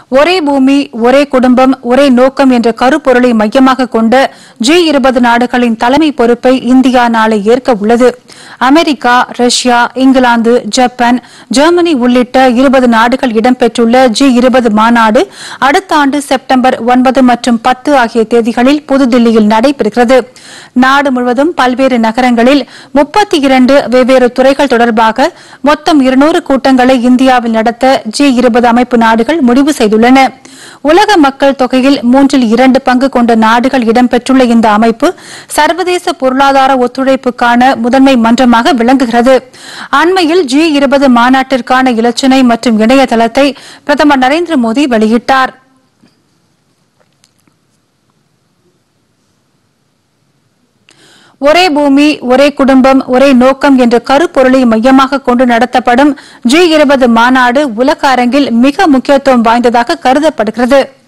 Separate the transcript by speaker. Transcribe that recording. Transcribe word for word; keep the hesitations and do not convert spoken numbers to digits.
Speaker 1: ஒரே பூமி ஒரே குடும்பம் ஒரே நோக்கம் என்ற கருப்பொருளை மையமாக கொண்ட ஜி இருபது நாடுகளின் தலைமை பொறுப்பை இந்தியா நாளை ஏற்க உள்ளது. America, Russia, England, Japan, Germany உள்ளிட்ட இருபது நாடுகள் இடம்பெற்றுள்ள ஜி இருபது மாநாடு அடுத்த ஆண்டு செப்டம்பர் ஒன்பது மற்றும் பத்து ஆகிய தேதிகளில் புதுதில்லியில் நடைபெறுகிறது. நாடு முழுவதும் பல்வேறு நகரங்களில் முப்பத்தி இரண்டு வெவ்வேறு துறைகள் தொடர்பாக மொத்தம் இருநூறு கூட்டங்களை இந்தியாவில் நடத்த ஜி இருபது அமைப்பு நாடுகள் முடிவு செய்துள்ளன. உலக மக்கள் தொகையில் மூன்றில் இரண்டு பங்கு கொண்ட நாடுகள் இடம்பெற்றுள்ள இந்த அமைப்பு சர்வதேச பொருளாதார ஒத்துழைப்புக்கான முதன்மை மன்றமாக விளங்குகிறது. அண்மையில் ஜி இருபது மாநாட்டிற்கான இலச்சினை மற்றும் இணையதளத்தை பிரதமர் நரேந்திர மோடி வெளியிட்டார். ஒரே பூமி ஒரே குடும்பம் ஒரே நோக்கம் என்ற கருப்பொருளை மையமாக கொண்டு நடத்தப்படும் ஜி இருபது மாநாடு உலக அரங்கில் மிக முக்கியத்துவம் வாய்ந்ததாக கருதப்படுகிறது.